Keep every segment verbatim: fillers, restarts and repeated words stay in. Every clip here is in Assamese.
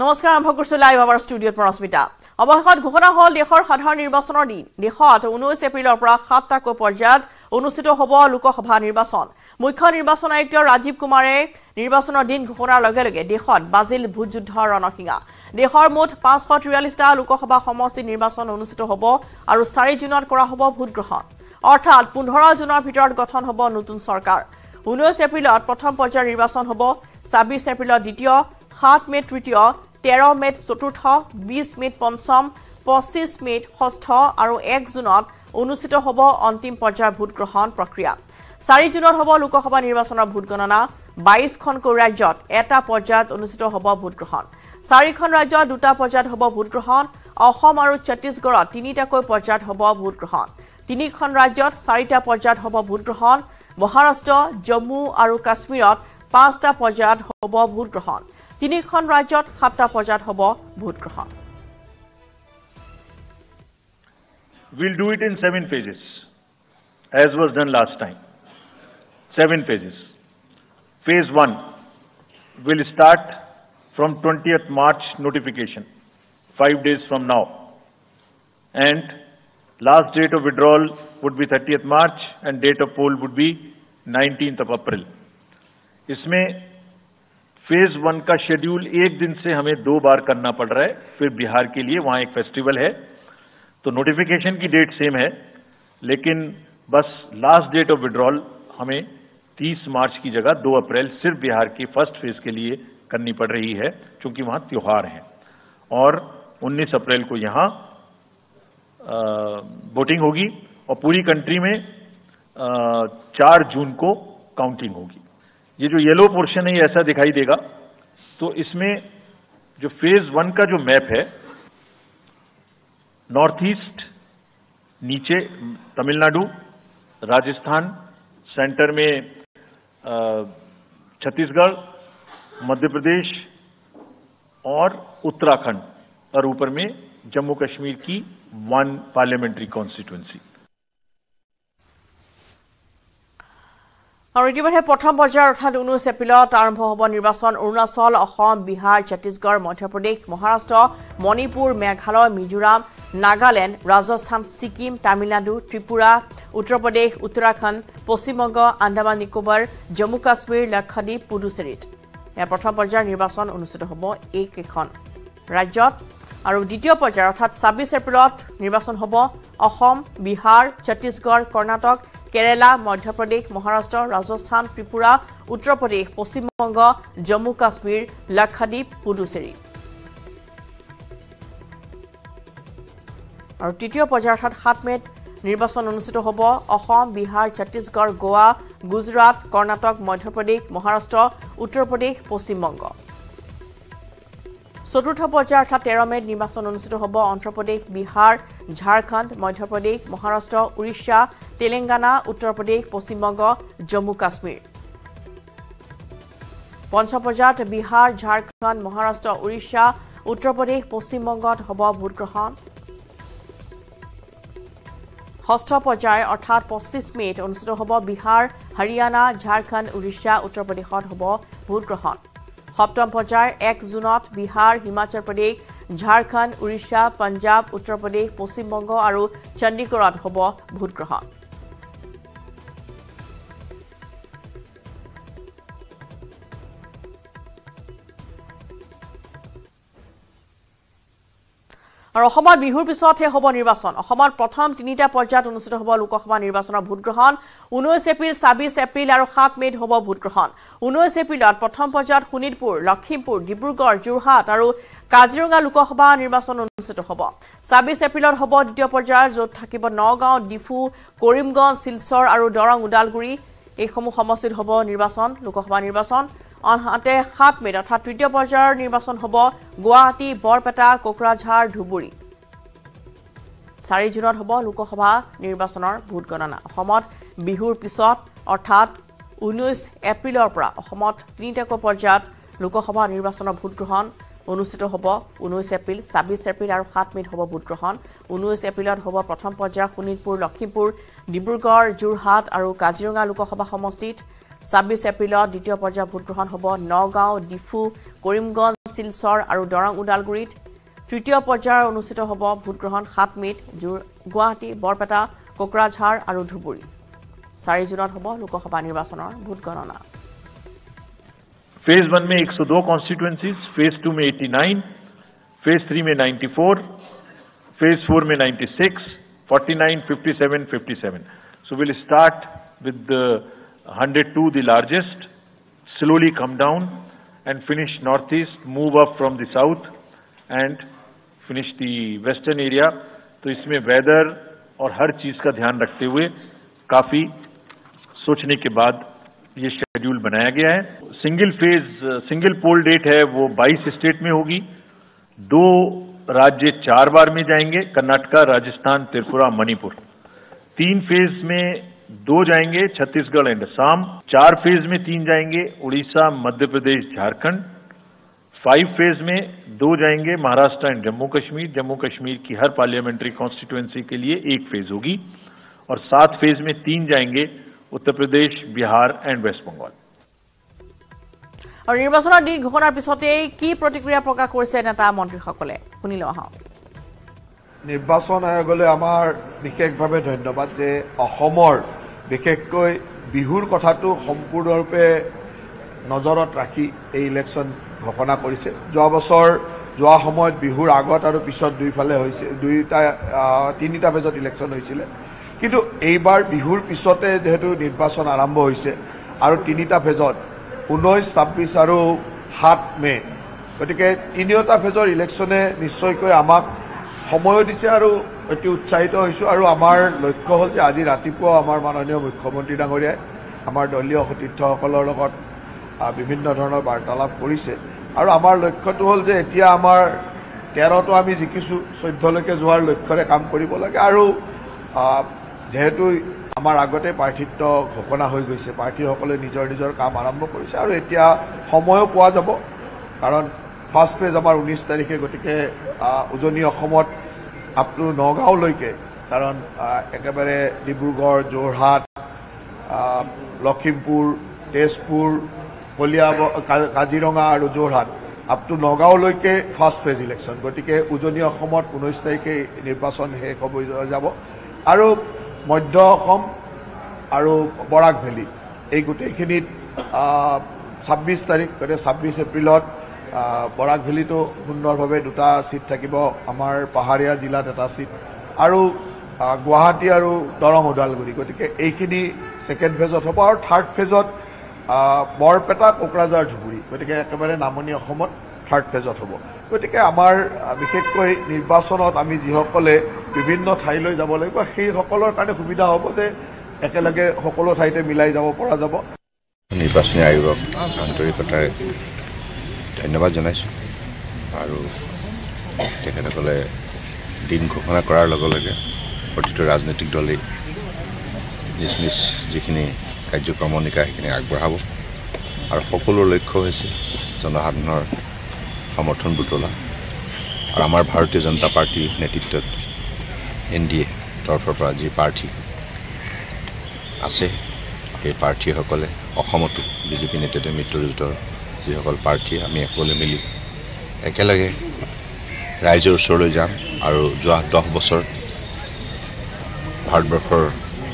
নমস্কাৰ আৰম্ভ কৰিছো লাইভ আমাৰ ষ্টুডিঅ'ত পৰস্মিতা অৱশেষত ঘোষণা হল দেশৰ সাধাৰণ নিৰ্বাচনৰ দিন দেশত ঊনৈশ এপ্ৰিলৰ পৰা সাতটাকৈ পৰ্যায়ত অনুষ্ঠিত হ'ব লোকসভা নিৰ্বাচন মুখ্য নিৰ্বাচন আয়ুক্ত ৰাজীৱ কুমাৰে নিৰ্বাচনৰ দিন ঘোষণাৰ লগে লগে দেশত বাজিল ভোট যুদ্ধৰ ৰণসিঙা দেশৰ মুঠ পাঁচশ ত্ৰিয়াল্লিছটা লোকসভা সমষ্টি নিৰ্বাচন অনুষ্ঠিত হ'ব আৰু চাৰি জুনত কৰা হ'ব ভোট গ্ৰহণ অৰ্থাৎ পোন্ধৰ জুনৰ ভিতৰত গঠন হ'ব নতুন চৰকাৰ ঊনৈশ এপ্ৰিলত প্ৰথম পৰ্যায়ৰ নিৰ্বাচন হ'ব ছাব্বিছ এপ্ৰিলত দ্বিতীয় সাত মে তৃতীয় তেৰ মেত চতুৰ্থ বিশ মেত পঞ্চম পঁচিছ মেত ষষ্ঠ আৰু এক জুনত অনুষ্ঠিত হ'ব অন্তিম পৰ্যায়ৰ ভোট গ্ৰহণ প্ৰক্ৰিয়া চাৰি জুনত হ'ব লোকসভা নিৰ্বাচনৰ ভোট গণনা বাইছখনকৈ ৰাজ্যত এটা পৰ্যায়ত অনুষ্ঠিত হ'ব ভোট গ্ৰহণ চাৰিখন ৰাজ্যত দুটা পৰ্যায়ত হ'ব ভোট গ্ৰহণ অসম আৰু ছত্তীশগড়ত তিনিটাকৈ পৰ্যায়ত হ'ব ভোট গ্ৰহণ তিনিখন ৰাজ্যত চাৰিটা পৰ্যায়ত হ'ব ভোট গ্ৰহণ মহাৰাষ্ট্ৰ জম্মু আৰু কাশ্মীৰত পাঁচটা পৰ্যায়ত হ'ব ভোট গ্ৰহণ তিনিখন ৰাজ্যত সাতটা পৰ্যায়ত হ'ব ভোট গ্ৰহণ We'll do it in seven phases, as was done last time. Seven phases. Phase one will start from twentieth March notification, five days from now. And last date of withdrawal would be thirtieth March and date of poll would be nineteenth of April. इसमें फेज वन का शेड्यूल एक दिन से हमें दो बार करना पड़ रहा है फिर बिहार के लिए वहां एक फेस्टिवल है तो नोटिफिकेशन की डेट सेम है लेकिन बस लास्ट डेट ऑफ विड्रॉल हमें तीस मार्च की जगह दो अप्रैल सिर्फ बिहार की फर्स्ट फेज के लिए करनी पड़ रही है क्योंकि वहां त्योहार है और उन्नीस अप्रैल को यहां वोटिंग होगी और पूरी कंट्री में चार जून को काउंटिंग होगी ये जो येलो पोर्शन है ये ऐसा दिखाई देगा तो इसमें जो फेज वन का जो मैप है नॉर्थ ईस्ट नीचे तमिलनाडु राजस्थान सेंटर में छत्तीसगढ़ मध्य प्रदेश और उत्तराखंड और ऊपर में जम्मू कश्मीर की वन पार्लियामेंट्री कॉन्स्टिट्यूएंसी আৰু ইতিমধ্যে প্ৰথম পৰ্যায়ৰ অৰ্থাৎ ঊনৈশ এপ্ৰিলত আৰম্ভ হ'ব নিৰ্বাচন অৰুণাচল অসম বিহাৰ ছত্তীশগড় মধ্যপ্ৰদেশ মহাৰাষ্ট্ৰ মণিপুৰ মেঘালয় মিজোৰাম নাগালেণ্ড ৰাজস্থান ছিকিম তামিলনাডু ত্ৰিপুৰা উত্তৰ প্ৰদেশ উত্তৰাখণ্ড পশ্চিমবংগ আন্দামান নিকোবৰ জম্মু কাশ্মীৰ লক্ষদ্বীপ পুডুচেৰীত এই প্ৰথম পৰ্যায়ৰ নিৰ্বাচন অনুষ্ঠিত হ'ব এই কেইখন ৰাজ্যত আৰু দ্বিতীয় পৰ্যায়ৰ অৰ্থাৎ ছাব্বিছ এপ্ৰিলত নিৰ্বাচন হ'ব অসম বিহাৰ ছত্তীশগড় কৰ্ণাটক কেৰালা মধ্যপ্ৰদেশ মহাৰাষ্ট্ৰ ৰাজস্থান ত্ৰিপুৰা উত্তৰ প্ৰদেশ পশ্চিমবংগ জম্মু কাশ্মীৰ লক্ষদ্বীপ পুডুচেৰী আৰু তৃতীয় পৰ্যায়ৰ অৰ্থাৎ সাত মেত নিৰ্বাচন অনুষ্ঠিত হ'ব অসম বিহাৰ ছত্তীশগড় গোৱা গুজৰাট কৰ্ণাটক মধ্যপ্ৰদেশ মহাৰাষ্ট্ৰ উত্তৰ প্ৰদেশ পশ্চিমবংগ চতুৰ্থ পৰ্যায়ৰ অৰ্থাৎ তেৰ মেত নিৰ্বাচন অনুষ্ঠিত হ'ব অন্ধ্ৰপ্ৰদেশ বিহাৰ ঝাৰখণ্ড মধ্যপ্ৰদেশ মহাৰাষ্ট্ৰ উৰিষ্যা তেলেংগানা উত্তৰ প্ৰদেশ পশ্চিমবংগ জম্মু কাশ্মীৰ পঞ্চম পৰ্যায়ত বিহাৰ ঝাৰখণ্ড মহাৰাষ্ট্ৰ উৰিষ্যা উত্তৰ প্ৰদেশ পশ্চিমবংগত হ'ব ভোট গ্ৰহণ ষষ্ঠ পৰ্যায় অৰ্থাৎ পঁচিছ মেত অনুষ্ঠিত হ'ব বিহাৰ হাৰিয়ানা ঝাৰখণ্ড উৰিষ্যা উত্তৰ প্ৰদেশত হ'ব ভোট গ্ৰহণ সপ্তম পৰ্যায়ৰ এক জুনত বিহাৰ হিমাচল প্ৰদেশ ঝাৰখণ্ড উৰিষ্যা পঞ্জাব উত্তৰ প্ৰদেশ পশ্চিমবংগ আৰু চণ্ডীগড়ত হ'ব ভোট গ্ৰহণ আৰু অসমত বিহুৰ পিছতহে হ'ব নিৰ্বাচন অসমত প্ৰথম তিনিটা পৰ্যায়ত অনুষ্ঠিত হ'ব লোকসভা নিৰ্বাচনৰ ভোট গ্ৰহণ ঊনৈশ এপ্ৰিল ছাব্বিছ এপ্ৰিল আৰু সাত মেত হ'ব ভোট গ্ৰহণ ঊনৈশ এপ্ৰিলত প্ৰথম পৰ্যায়ত শোণিতপুৰ লখিমপুৰ ডিব্ৰুগড় যোৰহাট আৰু কাজিৰঙা লোকসভা নিৰ্বাচন অনুষ্ঠিত হ'ব ছাব্বিছ এপ্ৰিলত হ'ব দ্বিতীয় পৰ্যায়ৰ য'ত থাকিব নগাঁও ডিফু কৰিমগঞ্জ শিলচৰ আৰু দৰং ওদালগুৰি এইসমূহ সমষ্টিত হ'ব নিৰ্বাচন লোকসভা নিৰ্বাচন আনহাতে সাত মেত অৰ্থাৎ তৃতীয় পৰ্যায়ৰ নিৰ্বাচন হ'ব গুৱাহাটী বৰপেটা কোকৰাঝাৰ ধুবুৰী চাৰি জুনত হ'ব লোকসভা নিৰ্বাচনৰ ভোট গণনা অসমত বিহুৰ পিছত অৰ্থাৎ ঊনৈশ এপ্ৰিলৰ পৰা অসমত তিনিটাকৈ পৰ্যায়ত লোকসভা নিৰ্বাচনৰ ভোট গ্ৰহণ অনুষ্ঠিত হ'ব ঊনৈশ এপ্ৰিল ছাব্বিছ এপ্ৰিল আৰু সাত মেত হ'ব ভোট গ্ৰহণ ঊনৈশ এপ্ৰিলত হ'ব প্ৰথম পৰ্যায়ৰ শোণিতপুৰ লখিমপুৰ ডিব্ৰুগড় যোৰহাট আৰু কাজিৰঙা লোকসভা সমষ্টিত ছাব্বিছ এপ্ৰিলত দ্বিতীয় পৰ্যায়ৰ ভোটগ্ৰহণ হ'ব নগাঁও, ডিফু, কৰিমগঞ্জ, শিলচৰ আৰু দৰং ওদালগুৰিত। তৃতীয় পৰ্যায়ৰ অনুষ্ঠিত হ'ব ভোটগ্ৰহণ সাত মে'ত গুৱাহাটী, বৰপেটা, কোকৰাঝাৰ আৰু ধুবুৰী। চাৰি জুনত হ'ব লোকসভা নিৰ্বাচনৰ ভোট গণনা। फेज वन में एक सौ दो कॉन्स्टिट्यूएंसीज, फेज टू में नवासी, फेज थ्री में चौरानवे, फेज फोर में छियानवे, उनचास, सत्तावन, सत्तावन. So we'll start with the one hundred two, the largest, slowly come down and finish northeast, move up from the south and finish the western area. तो इसमें वेदर और हर चीज का ध्यान रखते हुए काफी सोचने के बाद ये शेड्यूल बनाया गया है। Single phase single poll date है वो बाईस स्टेट में होगी। दो राज्य चार बार में जाएंगे, कर्नाटका, राजस्थान, त्रिपुरा, मणिपुर। तीन फेज में दो जाएंगे, छत्तीसगढ़ एंड असम। चार फेज में तीन जाएंगे, उड़ीसा, मध्य प्रदेश, झारखंड। फाइव फेज में दो जाएंगे, महाराष्ट्र एंड जम्मू कश्मीर। जम्मू कश्मीर की हर पार्लियामेंट्री कॉन्स्टिट्यूएंसी के लिए एक फेज होगी। और सात फेज में तीन जाएंगे, उत्तर प्रदेश, बिहार एंड वेस्ट बंगाल। और निर्वाचन दिन घोषणार पिछते की प्रतिक्रिया प्रकाश करिছে नेता मन्त्रीসকলে শুনিলো আহক। নিৰ্বাচন আয়োগলৈ আমাৰ বিশেষভাৱে ধন্যবাদ যে অসমৰ বিশেষকৈ বিহুৰ কথাটো সম্পূৰ্ণৰূপে নজৰত ৰাখি এই ইলেকশ্যন ঘোষণা কৰিছে। যোৱা বছৰ যোৱা সময়ত বিহুৰ আগত আৰু পিছত দুইফালে হৈছে, দুইটা তিনিটা ফেজত ইলেকশ্যন হৈছিলে। কিন্তু এইবাৰ বিহুৰ পিছতে যেহেতু নিৰ্বাচন আৰম্ভ হৈছে আৰু তিনিটা ফেজত ঊনৈছ, ছাব্বিছ আৰু সাত মে, গতিকে তিনিওটা ফেজৰ ইলেকশ্যনে নিশ্চয়কৈ আমাক সময়ো দিছে আৰু অতি উৎসাহিত হৈছোঁ। আৰু আমাৰ লক্ষ্য হ'ল যে আজি ৰাতিপুৱা আমাৰ মাননীয় মুখ্যমন্ত্ৰী ডাঙৰীয়াই আমাৰ দলীয় সতীৰ্থসকলৰ লগত বিভিন্ন ধৰণৰ বাৰ্তালাপ কৰিছে। আৰু আমাৰ লক্ষ্যটো হ'ল যে এতিয়া আমাৰ তেৰটো আমি জিকিছোঁ, চৈধ্যলৈকে যোৱাৰ লক্ষ্যৰে কাম কৰিব লাগে। আৰু যেহেতু আমাৰ আগতে প্ৰাৰ্থিত্ব ঘোষণা হৈ গৈছে, প্ৰাৰ্থীসকলে নিজৰ নিজৰ কাম আৰম্ভ কৰিছে আৰু এতিয়া সময়ো পোৱা যাব। কাৰণ ফাৰ্ষ্ট ফেজ আমাৰ ঊনৈছ তাৰিখে, গতিকে উজনি অসমত আপ টু নগাঁওলৈকে, কাৰণ একেবাৰে ডিব্ৰুগড়, যোৰহাট, লখিমপুৰ, তেজপুৰ, কলিয়াবৰ, কাজিৰঙা আৰু যোৰহাট আপ টু নগাঁওলৈকে ফাৰ্ষ্ট ফেজ ইলেকশ্যন। গতিকে উজনি অসমত ঊনৈছ তাৰিখে নিৰ্বাচন শেষ হ'ব যাব। আৰু মধ্য অসম আৰু বৰাক ভেলী এই গোটেইখিনিত ছাব্বিছ তাৰিখ, গতিকে ছাব্বিছ এপ্ৰিলত বৰাক ভেলীতো সুন্দৰভাৱে দুটা ছিট থাকিব, আমাৰ পাহাৰীয়া জিলাত এটা ছিট, আৰু গুৱাহাটী আৰু দৰং ওদালগুৰি। গতিকে এইখিনি ছেকেণ্ড ফেজত হ'ব। আৰু থাৰ্ড ফেজত বৰপেটা, কোকৰাঝাৰ, ধুবুৰী, গতিকে একেবাৰে নামনি অসমত থাৰ্ড ফেজত হ'ব। গতিকে আমাৰ বিশেষকৈ নিৰ্বাচনত আমি যিসকলে বিভিন্ন ঠাইলৈ যাব লাগিব সেইসকলৰ কাৰণে সুবিধা হ'ব যে একেলগে সকলো ঠাইতে মিলাই যাব পৰা যাব। নিৰ্বাচনী আয়োগক আন্তৰিকতাৰে ধন্যবাদ জনাইছোঁ। আৰু তেখেতসকলে দিন ঘোষণা কৰাৰ লগে লগে প্ৰতিটো ৰাজনৈতিক দলেই নিজ নিজ যিখিনি কাৰ্যক্ৰমণিকা সেইখিনি আগবঢ়াব। আৰু সকলোৰ লক্ষ্য হৈছে জনসাধাৰণৰ সমৰ্থন বুটলা। আৰু আমাৰ ভাৰতীয় জনতা পাৰ্টীৰ নেতৃত্বত এন ডি এ তৰফৰ পৰা যি প্ৰাৰ্থী আছে, সেই প্ৰাৰ্থীসকলে অসমতো বিজেপি নেতৃত্ব মিত্ৰজোঁটৰ যিসকল প্ৰাৰ্থী, আমি সকলোৱে মিলি একেলগে ৰাইজৰ ওচৰলৈ যাম। আৰু যোৱা দহ বছৰ ভাৰতবৰ্ষৰ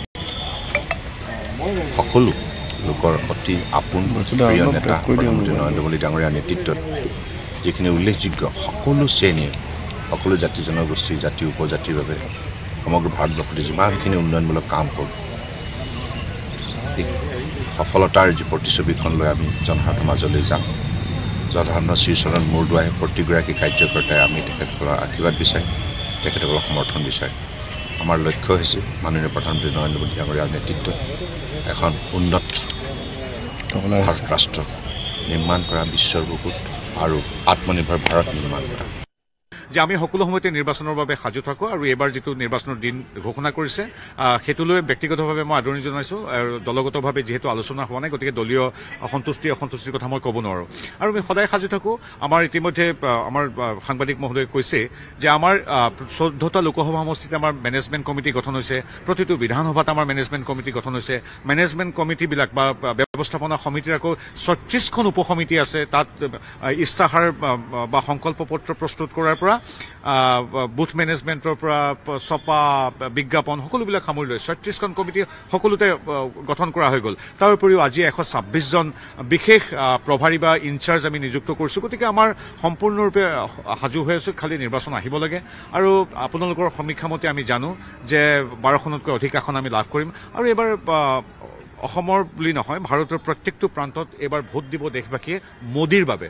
সকলো লোকৰ অতি আপোন প্ৰিয় নেতা প্ৰধানমন্ত্ৰী নৰেন্দ্ৰ মোদী ডাঙৰীয়াৰ নেতৃত্বত যিখিনি উল্লেখযোগ্য সকলো শ্ৰেণীৰ, সকলো জাতি জনগোষ্ঠী, জাতি উপজাতিৰ বাবে সমগ্ৰ ভাৰতবৰ্ষতে যিমানখিনি উন্নয়নমূলক কাম কৰোঁ, এই সফলতাৰ যি প্ৰতিচ্ছবিখন লৈ আমি জনসাধাৰণৰ মাজলৈ যাম। জনসাধাৰণৰ শ্ৰীচৰণত মূৰ দোৱাই প্ৰতিগৰাকী কাৰ্যকৰ্তাই আমি তেখেতসকলৰ আশীৰ্বাদ বিচাৰিম, তেখেতসকলৰ সমৰ্থন বিচাৰিম। আমাৰ লক্ষ্য হৈছে মাননীয় প্ৰধানমন্ত্ৰী নৰেন্দ্ৰ মোদী ডাঙৰীয়াৰ নেতৃত্বত এখন উন্নত ভাৰত ৰাষ্ট্ৰ নিৰ্মাণ কৰা, বিশ্বৰ বুকুত আৰু আত্মনিৰ্ভৰ ভাৰত নিৰ্মাণ কৰা। যে আমি সকলো সময়তে নিৰ্বাচনৰ বাবে সাজু থাকো আৰু এইবাৰ যিটো নিৰ্বাচনৰ দিন ঘোষণা কৰিছে সেইটোলৈ ব্যক্তিগতভাৱে মই আদৰণি জনাইছো আৰু দলগতভাৱে যিহেতু আলোচনা হোৱা নাই গতিকে দলীয় অসন্তুষ্টি অসন্তুষ্টিৰ কথা মই ক'ব নোৱাৰো আৰু আমি সদায় সাজু থাকো আমাৰ ইতিমধ্যে আমাৰ সাংবাদিক মহোদয়ে কৈছে যে আমাৰ চৈধ্যটা লোকসভা সমষ্টিত আমাৰ মেনেজমেণ্ট কমিটি গঠন হৈছে প্ৰতিটো বিধানসভাত আমাৰ মেনেজমেণ্ট কমিটি গঠন হৈছে মেনেজমেণ্ট কমিটিবিলাক বা ব্যৱস্থাপনা সমিতিৰ আকৌ ছয়ত্ৰিশখন উপসমিতি আছে তাত ইস্তাহাৰ বা সংকল্প পত্ৰ প্ৰস্তুত কৰাৰ পৰা বুথ মেনেজমেণ্টৰ পৰা ছপা বিজ্ঞাপন সকলোবিলাক সামৰি লৈ ছয়ত্ৰিশখন কমিটি সকলোতে গঠন কৰা হৈ গ'ল তাৰ উপৰিও আজি এশ ছাব্বিশ জন বিশেষ প্ৰভাৰী বা ইনচাৰ্জ আমি নিযুক্ত কৰিছো গতিকে আমাৰ সম্পূৰ্ণৰূপে সাজু হৈ আছো খালি নিৰ্বাচন আহিব লাগে আৰু আপোনালোকৰ সমীক্ষা মতে আমি জানো যে বাৰখনতকৈ অধিক আসন আমি লাভ কৰিম আৰু এইবাৰ অসমৰ বুলি নহয় ভাৰতৰ প্ৰত্যেকটো প্ৰান্তত এইবাৰ ভোট দিব দেশবাসীয়ে মোদীৰ বাবে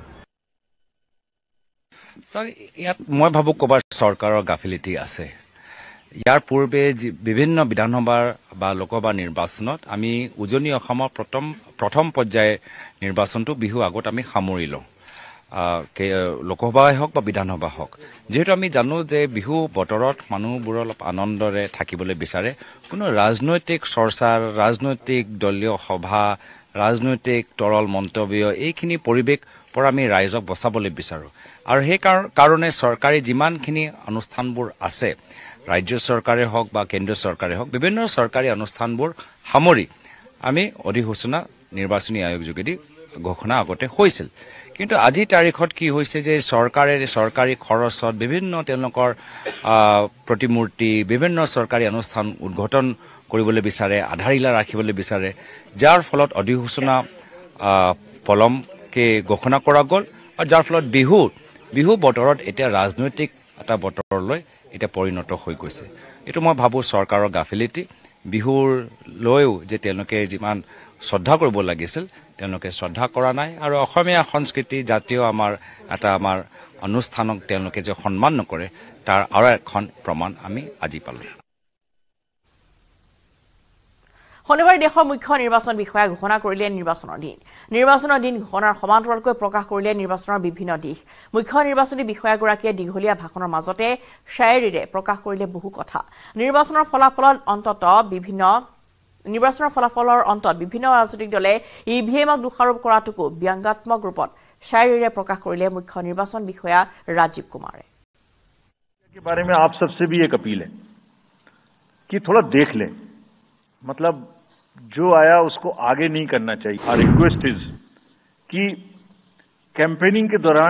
ইয়াত মই ভাবো ক'বাৰ চৰকাৰৰ গাফিলতি আছে ইয়াৰ পূৰ্বে বিভিন্ন বিধানসভাৰ বা লোকসভা নিৰ্বাচনত আমি উজনি অসমৰ প্ৰথম প্ৰথম পৰ্যায় নিৰ্বাচনটো বিহু আগত আমি সামৰি লওঁ লোকসভাই হওক বা বিধানসভা হওক যেহেতু আমি জানো যে বিহু বতৰত মানুহবোৰ অলপ আনন্দৰে থাকিবলৈ বিচাৰে কোনো ৰাজনৈতিক চৰ্চা ৰাজনৈতিক দলীয় সভা ৰাজনৈতিক তৰল মন্তব্য এইখিনি পৰিৱেশ পৰা আমি ৰাইজক বচাবলৈ বিচাৰো আৰু সেই কাৰণে চৰকাৰী যিমানখিনি অনুষ্ঠানবোৰ আছে ৰাজ্য চৰকাৰে হওক বা কেন্দ্ৰীয় চৰকাৰে হওক বিভিন্ন চৰকাৰী অনুষ্ঠানবোৰ সামৰি আমি অধিসূচনা নিৰ্বাচনী আয়োগ যোগেদি ঘোষণা আগতে হৈছিল কিন্তু আজি তাৰিখত কি হৈছে যে চৰকাৰে চৰকাৰী খৰচত বিভিন্ন তেওঁলোকৰ প্ৰতিমূৰ্তি বিভিন্ন চৰকাৰী অনুষ্ঠান উদ্ঘাটন কৰিবলৈ বিচাৰে আধাৰিলা ৰাখিবলৈ বিচাৰে যাৰ ফলত অধিসূচনা পলমকে ঘোষণা কৰা গ'ল আৰু যাৰ ফলত বিহু বিহু বতৰত এতিয়া ৰাজনৈতিক এটা বতৰলৈ এটা পৰিণত হৈ গৈছে এইটো মই ভাবো চৰকাৰৰ গাফিলতি বিহুৰ লৈও যে তেওঁলোকে যিমান শ্ৰদ্ধা কৰিব লাগিছিল তেওঁলোকে শ্ৰদ্ধা কৰা নাই আৰু অসমীয়া সংস্কৃতি জাতীয় আমাৰ এটা আমাৰ অনুষ্ঠানক তেওঁলোকে যে সন্মান নকৰে তাৰ আৰু এখন প্ৰমাণ আমি আজি পালো শনিবাৰে দেশৰ মুখ্য নিৰ্বাচন বিষয়া ঘোষণা কৰিলে নিৰ্বাচনৰ দিন নিৰ্বাচনৰ দিন ঘোষণাৰ সমান্তৰালকৈ প্ৰকাশ কৰিলে নিৰ্বাচনৰ বিভিন্ন দিশ মুখ্য নিৰ্বাচনী বিষয়াগৰাকীয়ে দীঘলীয়া ভাষণৰ মাজতে শায়েৰীৰে প্ৰকাশ কৰিলে বহু কথা নিৰ্বাচনৰ ফলাফলত অন্তত বিভিন্ন নিৰ্বাচনৰ ফলাফলৰ অন্তত বিভিন্ন ৰাজনৈতিক দলে ইভিএমক দোষাৰোপ কৰাটোকো ব্যংগাত্মক ৰূপত শায়েৰীৰে প্ৰকাশ কৰিলে মুখ্য নিৰ্বাচন বিষয়া ৰাজীৱ কুমাৰে के बारे में आप सबसे भी एक अपील है कि थोड़ा देख लें मतलब जो आया उसको आगे नहीं करना चाहिए और रिक्वेस्ट इज कि कैंपेनिंग के दौरान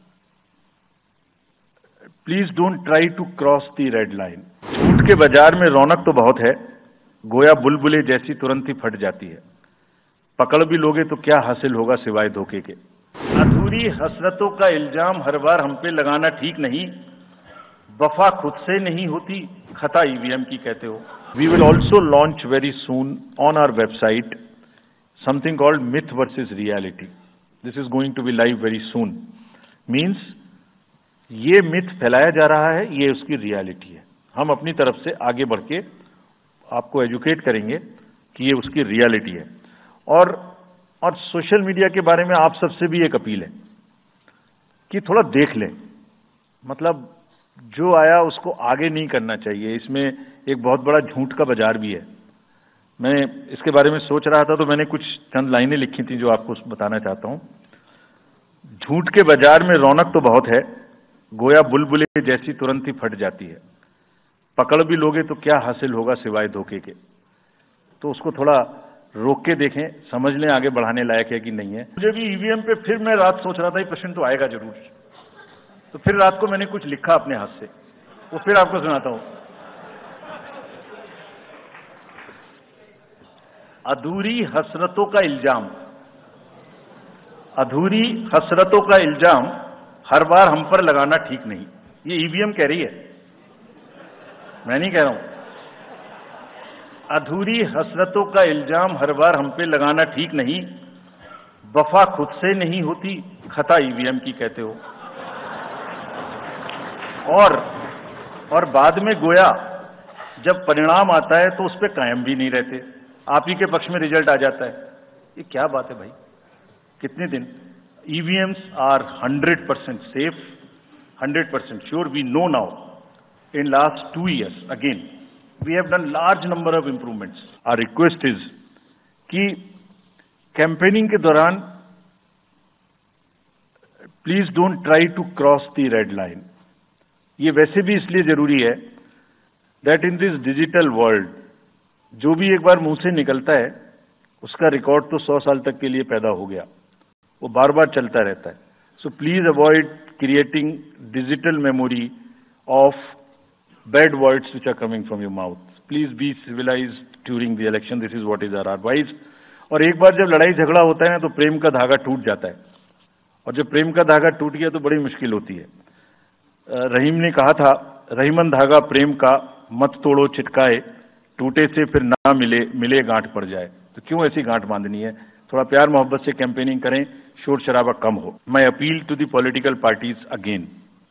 please don't try to cross the red line झूठ के बाजार में रौनक तो बहुत है गोया बुलबुले जैसी तुरंत ही फट जाती है पकड़ भी लोगे तो क्या हासिल होगा सिवाय धोखे के अधूरी हसरतों का इल्जाम हर बार हम पे लगाना ठीक नहीं वफा खुद से नहीं होती खता ईवीएम की कहते हो we will also launch very soon on our website something called myth versus reality this is going to be live very soon means ये मिथ फैलाया जा रहा है ये उसकी रियलिटी है हम अपनी तरफ से आगे बढ़ के आपको एजुकेट करेंगे कि ये उसकी रियलिटी है और और सोशल मीडिया के बारे में आप सबसे भी एक अपील है कि थोड़ा देख लें मतलब जो आया उसको आगे नहीं करना चाहिए इसमें एक बहुत बड़ा झूठ का बाजार भी है मैं इसके बारे में सोच रहा था तो मैंने कुछ चंद लाइनें लिखी थी जो आपको बताना चाहता हूं झूठ के बाजार में रौनक तो बहुत है गोया बुलबुले जैसी तुरंत ही फट जाती है पकड़ भी लोगे तो क्या हासिल होगा सिवाय धोखे के तो उसको थोड़ा रोक के देखें समझ लें आगे बढ़ाने लायक है कि नहीं है मुझे भी ईवीएम पे फिर मैं रात सोच रहा था ये प्रश्न तो आएगा जरूर तो फिर रात को मैंने कुछ लिखा अपने हाथ से वो फिर आपको सुनाता हूं अधूरी हसरतों का इल्जाम अधूरी हसरतों का इल्जाम हर बार हम पर लगाना ठीक नहीं ये ईवीएम कह रही है मैं नहीं कह रहा हूं अधूरी हसरतों का इल्जाम हर बार हम पे लगाना ठीक नहीं वफा खुद से नहीं होती खता ईवीएम की कहते हो और और बाद में गोया जब परिणाम आता है तो उस पर कायम भी नहीं रहते आप ही के पक्ष में रिजल्ट आ जाता है ये क्या बात है भाई कितने दिन EVMs are hundred percent safe one hundred percent sure. We know now, in last two years, again, we have done large number of improvements. Our request is कि campaigning के दौरान please don't try to cross the red line. ये वैसे भी इसलिए जरूरी है that in this digital world, जो भी एक बार मुंह से निकलता है उसका रिकॉर्ड तो सौ साल तक के लिए पैदा हो गया, वो बार बार चलता रहता है. So please avoid creating digital memory of bad words which are coming from your mouth. Please be civilized during the election. This is what is our advice. और एक बार जब लड़ाई झगड़ा होता है ना तो प्रेम का धागा टूट जाता है, और जब प्रेम का धागा टूट गया तो बड़ी मुश्किल होती है. रहीम ने कहा था, रहीमन धागा प्रेम का मत तोड़ो चिटकाए, टूटे से फिर ना मिले मिले गांठ पड़ जाए. तो क्यों ऐसी गांठ बांधनी है? थोड़ा प्यार मोहब्बत से कैंपेनिंग करें, शोर शराबा कम हो. My appeal to the political parties again,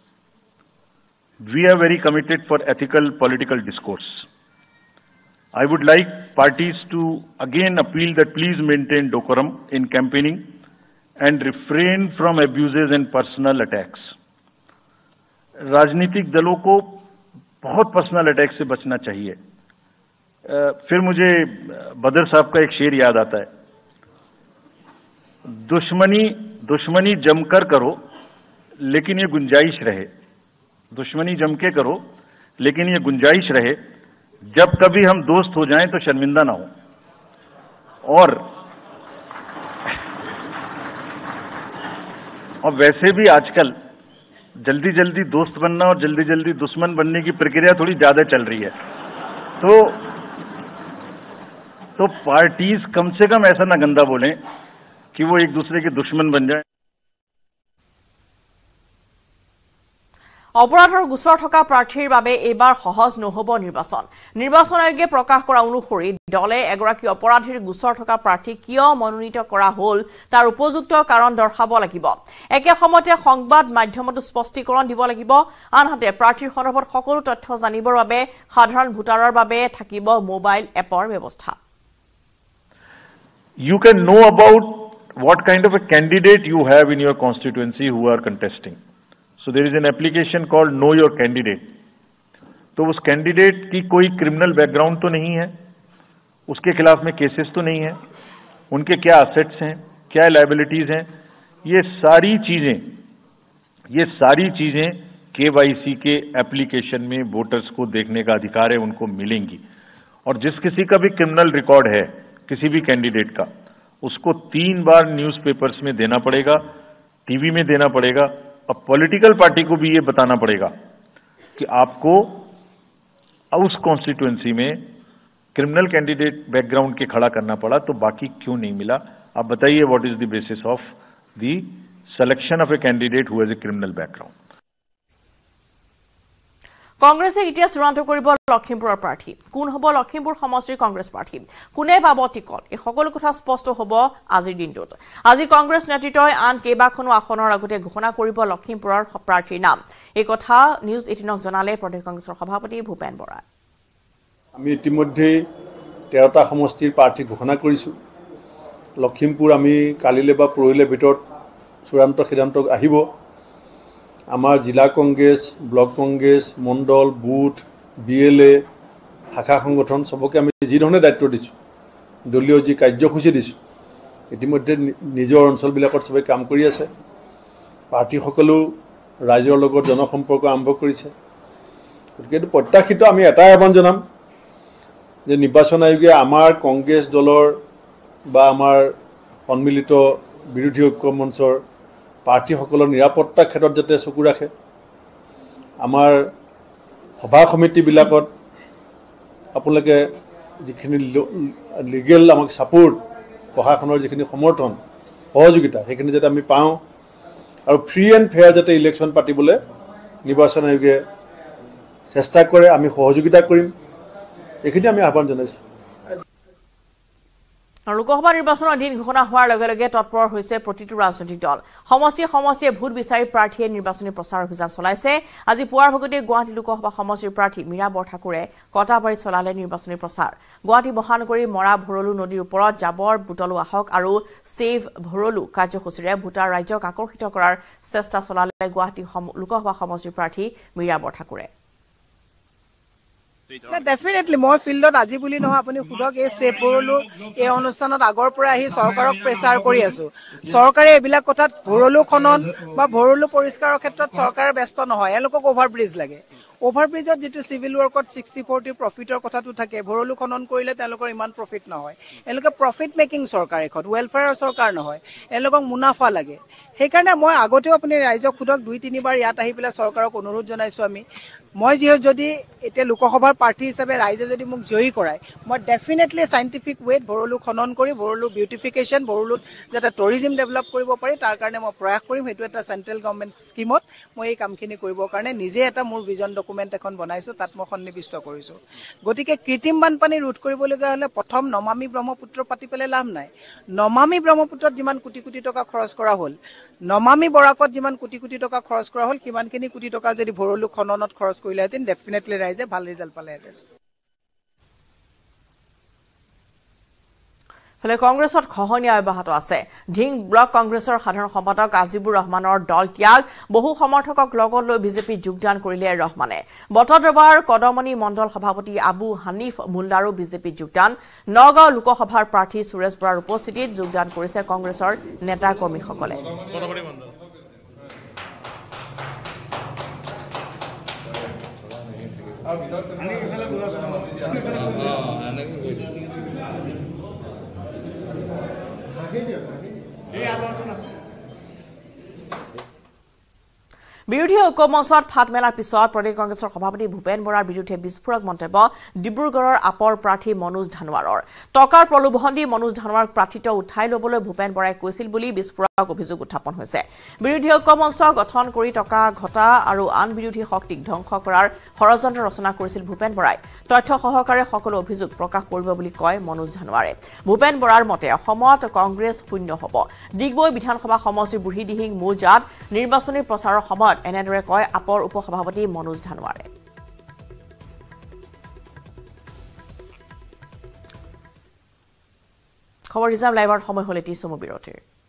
we are very committed for ethical political discourse. I would like parties to again appeal that please maintain decorum in campaigning and refrain from abuses and personal attacks. राजनीतिक दलों को बहुत पर्सनल अटैक से बचना चाहिए. फिर मुझे बदर साहब का एक शेर याद आता है, दुश्मनी दुश्मनी जमकर करो लेकिन ये गुंजाइश रहे. दुश्मनी जम के करो लेकिन ये गुंजाइश रहे, जब कभी हम दोस्त हो जाएं तो शर्मिंदा ना हो. और और वैसे भी आजकल जल्दी जल्दी दोस्त बनना और जल्दी जल्दी दुश्मन बनने की प्रक्रिया थोड़ी ज्यादा चल रही है. तो तो पार्टीज कम से कम ऐसा ना गंदा बोलें कि वो एक दूसरे के दुश्मन बन जाए. অপৰাধৰ গোচৰ থকা প্ৰাৰ্থীৰ বাবে এবাৰ সহজ নহব নিৰ্বাচন. নিৰ্বাচন আয়োগে প্ৰকাশ কৰা অনুসৰি দলে এগৰাকী অপৰাধীৰ গোচৰ থকা প্ৰাৰ্থী কিয় মনোনীত কৰা হ'ল তাৰ উপযুক্ত কাৰণ দৰ্শাব লাগিব. একে সময়তে সংবাদ মাধ্যমতো স্পষ্টীকৰণ দিব লাগিব. আনহাতে প্ৰাৰ্থীৰ সন্দৰ্ভত সকলো তথ্য জানিবৰ বাবে সাধাৰণ ভোটাৰৰ বাবে থাকিব মোবাইল এপৰ ব্যৱস্থা. You can know about what kind of a candidate you have in your constituency who are contesting. So there is an application called Know Your Candidate. तो उस कैंडिडेट की कोई क्रिमिनल बैकग्राउंड तो नहीं है, उसके खिलाफ में केसेस तो नहीं है, उनके क्या असेट्स हैं, क्या लायबिलिटीज हैं, ये सारी चीजें ये सारी चीजें केवाईसी के एप्लीकेशन में वोटर्स को देखने का अधिकार है, उनको मिलेंगी. और जिस किसी का भी क्रिमिनल रिकॉर्ड है किसी भी कैंडिडेट का, उसको तीन बार न्यूज़पेपर्स में देना पड़ेगा, टीवी में देना पड़ेगा, और पॉलिटिकल पार्टी को भी ये बताना पड़ेगा कि आपको उस कॉन्स्टिट्यूएंसी में क्रिमिनल कैंडिडेट बैकग्राउंड के खड़ा करना पड़ा, तो बाकी क्यों नहीं मिला? आप बताइए, what is the basis of the selection of a candidate who has a criminal background? কংগ্ৰেছে এতিয়া চূড়ান্ত কৰিব লখিমপুৰৰ প্ৰাৰ্থী. কোন হ'ব লখিমপুৰ সমষ্টিৰ কংগ্ৰেছ প্ৰাৰ্থী, কোনে পাব টিকট, এই সকলো কথা স্পষ্ট হ'ব আজিৰ দিনটোত. আজি কংগ্ৰেছ নেতৃত্বই আন কেইবাখনো আসনৰ আগতে ঘোষণা কৰিব লখিমপুৰৰ প্ৰাৰ্থীৰ নাম. এই কথা নিউজ এইটিনক জনালে প্ৰদেশ কংগ্ৰেছৰ সভাপতি ভূপেন বৰাই. আমি ইতিমধ্যে তেৰটা সমষ্টিৰ প্ৰাৰ্থী ঘোষণা কৰিছোঁ. লখিমপুৰ আমি কালিলৈ বা পৰহিলৈ ভিতৰত চূড়ান্ত সিদ্ধান্ত আহিব. আমাৰ জিলা কংগ্ৰেছ, ব্লক কংগ্ৰেছ, মণ্ডল, বুথ, বি এল এ, শাখা সংগঠন সবকে আমি যি ধৰণে দায়িত্ব দিছোঁ, দলীয় যি কাৰ্যসূচী দিছোঁ, ইতিমধ্যে নিজৰ অঞ্চলবিলাকত সবে কাম কৰি আছে. প্ৰাৰ্থীসকলেও ৰাইজৰ লগত জনসম্পৰ্ক আৰম্ভ কৰিছে. গতিকে এইটো প্ৰত্যাশিত. আমি এটাই আহ্বান জনাম যে নিৰ্বাচন আয়োগে আমাৰ কংগ্ৰেছ দলৰ বা আমাৰ সন্মিলিত বিৰোধী ঐক্য মঞ্চৰ প্ৰাৰ্থীসকলৰ নিৰাপত্তাৰ ক্ষেত্ৰত যাতে চকু ৰাখে. আমাৰ সভা সমিতিবিলাকত আপোনালোকে যিখিনি লিগেল আমাক ছাপোৰ্ট, প্ৰশাসনৰ যিখিনি সমৰ্থন সহযোগিতা, সেইখিনি যাতে আমি পাওঁ, আৰু ফ্ৰী এণ্ড ফেয়াৰ যাতে ইলেকশ্যন পাতিবলৈ নিৰ্বাচন আয়োগে চেষ্টা কৰে, আমি সহযোগিতা কৰিম, এইখিনি আমি আহ্বান জনাইছোঁ. লোকসভা নিৰ্বাচনৰ দিন ঘোষণা হোৱাৰ লগে লগে তৎপৰ হৈছে প্ৰতিটো ৰাজনৈতিক দল সমষ্টি সমষ্টিয়ে ভোট বিচাৰি প্ৰাৰ্থীয়ে নিৰ্বাচনী প্ৰচাৰ অভিযান চলাইছে আজি পুৱাৰ ভাগতে গুৱাহাটী লোকসভা সমষ্টিৰ প্ৰাৰ্থী মীৰা বৰঠাকুৰে কটাবাৰীত চলালে নিৰ্বাচনী প্ৰচাৰ গুৱাহাটী মহানগৰী মৰা ভৰলু নদীৰ ওপৰত জাবৰ বুটলো আহক আৰু সেভ ভৰলু কাৰ্যসূচীৰে ভোটাৰ ৰাজ্যক আকৰ্ষিত কৰাৰ চেষ্টা চলালে গুৱাহাটী লোকসভা সমষ্টিৰ প্ৰাৰ্থী মীৰা বৰঠাকুৰে ডেফিনেটলি মই ফিল্ডত আজি বুলি নহয় আপুনি সুধক এই সেভ ভৰলু এই অনুষ্ঠানত আগৰ পৰা আহি চৰকাৰক প্ৰেছাৰ কৰি আছো চৰকাৰে এইবিলাক কথাত ভৰলু খনন বা ভৰলু পৰিষ্কাৰৰ ক্ষেত্ৰত চৰকাৰে ব্যস্ত নহয় এলোকক অভাৰব্ৰিজ লাগে অভাৰব্ৰিজত যেটো সিভিল ওয়াৰ্কত ছিক্সটি ফৰ্টি প্ৰফিটৰ কথাটো থাকে ভৰলু খনন কৰিলে তেওঁলোকৰ ইমান প্ৰফিট নহয় এলোকে প্ৰফিট মেকিং চৰকাৰ এখন ওয়েলফেয়াৰ চৰকাৰ নহয় এলোকক মুনাফা লাগে সেইকাৰণে মই আগতেও আপুনি ৰাইজক খুদক দুই তিনিবাৰ ইয়াত আহি পেলাই চৰকাৰক অনুৰোধ জনাইছো আমি মই যিহ যদি এতিয়া লোকসভাৰ প্ৰাৰ্থী হিচাপে ৰাইজে যদি মোক জয়ী কৰায় মই ডেফিনেটলি সাইন্টিফিক ৱেত ভৰলু খনন কৰি ভৰলু বিউটিফিকেশ্যন ভৰলুত যাতে টুৰিজম ডেভেলপ কৰিব পাৰি তাৰ কাৰণে মই প্ৰয়াস কৰিম হেতু এটা সেন্ট্ৰেল গভৰ্ণমেণ্ট স্কিমত মই এই কামখিনি কৰিবৰ কাৰণে নিজে এটা মোৰ ভিজন ডকুমেণ্ট এখন বনাইছো তাত মই সন্নিবিষ্ট কৰিছো গতিকে কৃত্ৰিম বানপানী ৰোধ কৰিবলগীয়া হলে প্ৰথম নমামি ব্ৰহ্মপুত্ৰ পাতি পেলাই লাভ নাই নমামি ব্ৰহ্মপুত্ৰত যিমান কোটি কোটি টকা খৰচ কৰা হ'ল নমামি বৰাকত যিমান কোটি কোটি টকা খৰচ কৰা হ'ল কিমানখিনি কোটি টকা যদি ভৰলু খননত খৰচ কৰিলেহেঁতেন ডেফিনেটলি ৰাইজে ভাল ৰিজাল্ট পালেহেঁতেন ফলে কংগ্ৰেছত খহনীয়া অব্যাহত আছে ঢিং ব্লক কংগ্ৰেছৰ সাধাৰণ সম্পাদক আজিবুৰ ৰহমানৰ দল ত্যাগ বহু সমৰ্থকক লগত লৈ বিজেপি যোগদান কৰিলে ৰহমানে বটদ্ৰবাৰ কদমনি মণ্ডল সভাপতি আবু হানিফ মুল্লাৰো বিজেপি যোগদান নগাঁও লোকসভাৰ প্ৰাৰ্থী সুৰেশ বৰাৰ উপস্থিতিত যোগদান কৰিছে কংগ্ৰেছৰ নেতা কৰ্মীসকলে বিৰোধী ঐক্যমঞ্চত ফাট মেলাৰ পিছত প্ৰদেশ কংগ্ৰেছৰ সভাপতি ভূপেন বৰাৰ বিৰুদ্ধে বিস্ফোৰক মন্তব্য ডিব্ৰুগড়ৰ আপৰ প্ৰাৰ্থী মনোজ ধানোৱাৰৰ টকাৰ প্ৰলোভন দি মনোজ ধানোৱাৰক প্ৰাৰ্থিত্ব উঠাই ল'বলৈ ভূপেন বৰাই কৈছিল বুলি বিস্ফোৰক অভিযোগ উত্থাপন হৈছে বিৰোধী ঐক্যমঞ্চ গঠন কৰি টকা ঘটা আৰু আন বিৰোধী শক্তিক ধ্বংস কৰাৰ ষড়যন্ত্ৰ ৰচনা কৰিছিল ভূপেন বৰাই তথ্য সহকাৰে সকলো অভিযোগ প্ৰকাশ কৰিব বুলি কয় মনোজ ধানোৱাৰে ভূপেন বৰাৰ মতে অসমত কংগ্ৰেছ শূন্য হ'ব ডিগবৈ বিধানসভা সমষ্টিৰ বুঢ়ীদিহিং মৌজাত নিৰ্বাচনী প্ৰচাৰৰ সময়ত এনেদৰে কয় আপৰ উপসভাপতি মনোজ ধানোৱাৰে খবৰ ৰিজাৰ্ভ লাইভৰ সময় হলে টি চমু বিৰতিৰ